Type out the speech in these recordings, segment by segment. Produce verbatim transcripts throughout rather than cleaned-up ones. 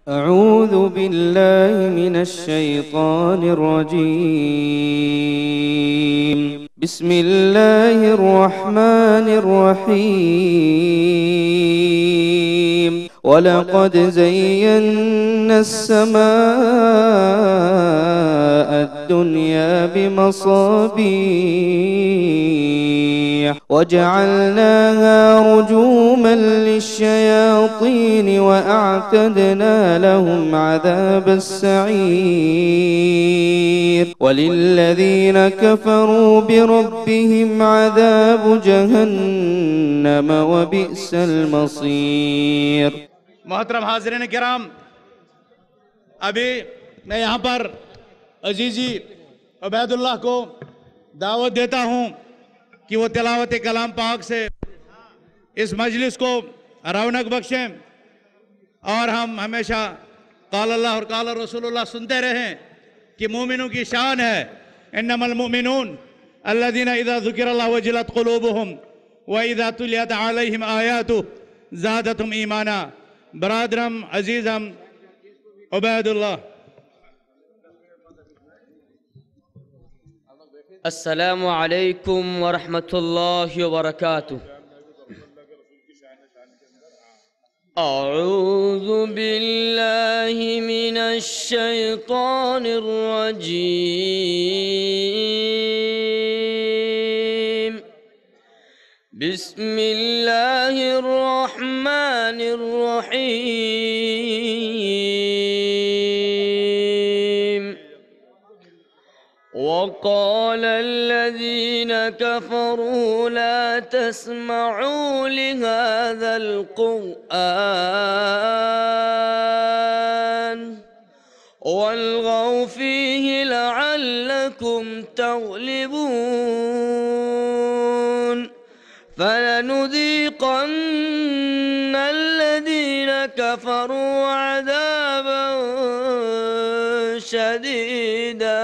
أعوذ بالله من الشيطان الرجيم. بسم الله الرحمن الرحيم. ولقد زينا السماء الدنيا بمصابيح وجعلناها رجوما للشياطين وأعتدنا لهم عذاب السعير. وللذين كفروا بربهم عذاب جهنم وبئس المصير। मोहतरम हाज़रीन किराम, अभी मैं यहाँ पर अजीज़ी उबैदुल्लाह को दावत देता हूँ कि वो तिलावत कलाम पाक से इस मजलिस को रौनक बख्शें और हम हमेशा क़ाल अल्लाह और क़ाल रसूलुल्लाह सुनते रहें कि मोमिनों की शान है इन्नमल मोमिनून अल्लज़ीना इज़ा ज़ुकिरल्लाहु वजिलत क़ुलूबुहुम व इज़ा तुलियत अलैहिम आयातुहु ज़ादतहुम ईमाना। बरादरम अजीज़म उबैदुल्लाह। अस्सलामु अलैकुम वरहमतुल्लाहि वबरकातुह। अऊज़ु बिल्लाहि मिनश शैतानिर रजीम। बिस्मिल्लाहिर रहमानिर रहीम। वक़ाल अल्लज़ीन कफ़रू ला तस्मዑ लिहाज़ल क़ुरआन वल्ग़ौ फ़ीहि लअल्लकुम तग़लिबून। फलनुज़ीक़न्न الذين كفروا عذابا شديدا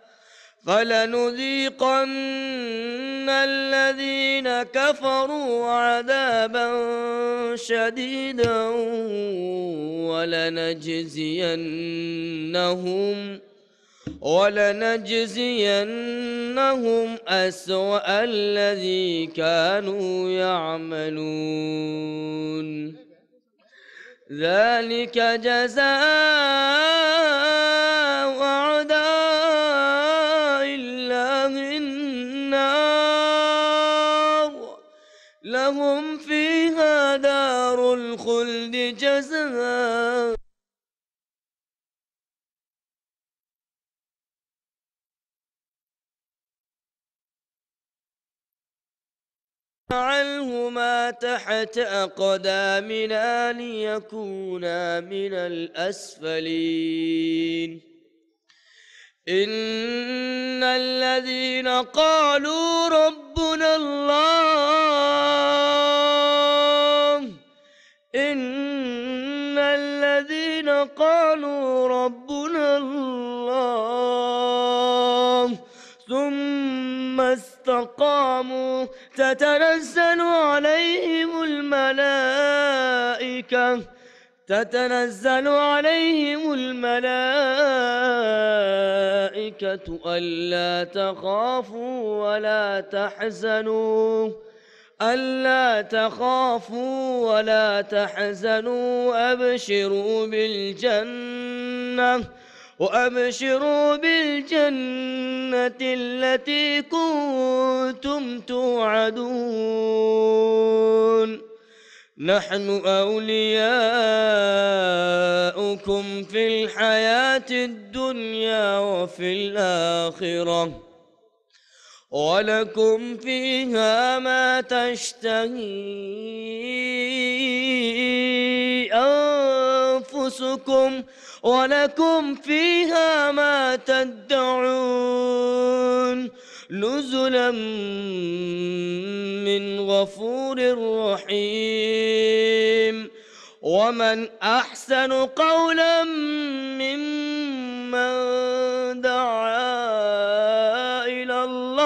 فلنذيقن الذين كفروا عذابا شديدا ولنجزينهم ولنجزينهم أسوأ الذي كانوا يعملون. ذلك جزاء أعداء الله النار لهم فيها دار الخلد جزاء عنهما تحت أقدامنا ليكونا من الأسفلين. إن الذين قالوا ربنا الله إن الذين قالوا ربنا الله ثم استقاموا تتنزل عليهم الملائكة تتنزل عليهم الملائكة ألا تخافوا ولا تحزنوا ألا تخافوا ولا تحزنوا أبشروا بالجنة وأبشروا بالجنة التي كنتم توعدون. نحن أولياؤكم في الحياة الدنيا وفي الآخرة ولكم فيها ما تشتهي أنفسكم ولكم فيها ما تدعون نزلا من غفور رحيم. ومن أحسن قولا ممن دعا إلى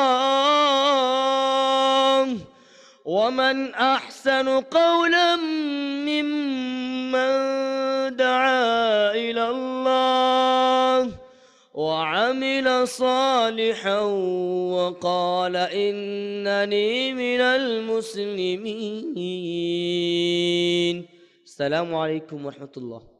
الله ومن أحسن قولا ممن دعا إلى الله وعمل صالحا وقال إنني من المسلمين. السلام عليكم ورحمة الله.